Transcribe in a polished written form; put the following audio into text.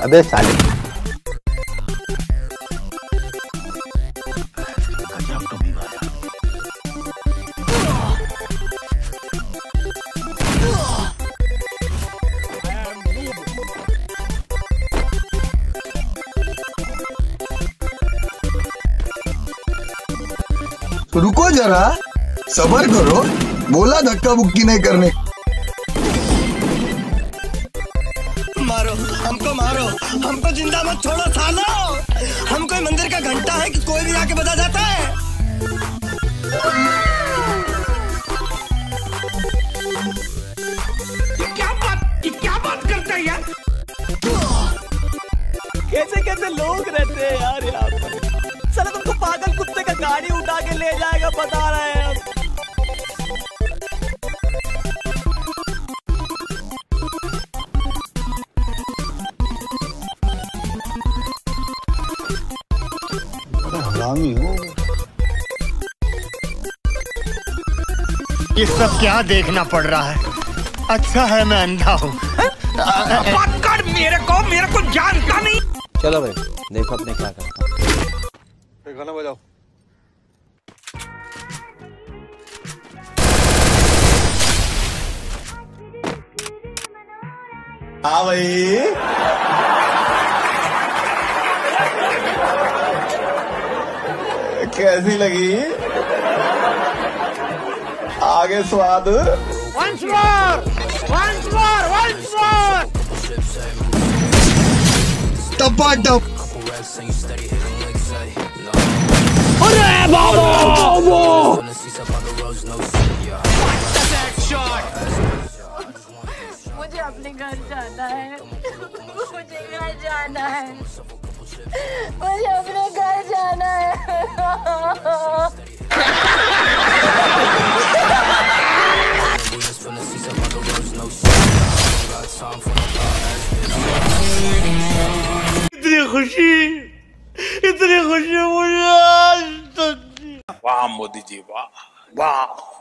अबे साले रुको जरा, सबर करो, बोला धक्का बुक्की नहीं करने। मारो हमको जिंदा मत छोड़ो सालो। हम कोई मंदिर का घंटा है कि कोई भी आके बजा जाता है। ये क्या बात करता है यार? कैसे कैसे लोग रहते हैं यार यहाँ पर। साला तुमको पागल कुत्ते का गाड़ी उठा के ले जाएगा बता रहे हैं हम। हरामी हो। ये सब क्या देखना पड़ रहा है? अच्छा है मैं अंधा हूँ। पकड़ मेरे को जानता नहीं। चलो भाई देखो अपने क्या करता हूँ। गाना बजाओ। हाँ भाई कैसी लगी? आगे स्वाद। Once more. टपाटप। अरे बाबा मुझे अपने घर जाना है। मुझे घर जाना है। मुझे अपने घर जाना है। इतनी खुशी मुझे आज तक। वाह मोदी जी वाह।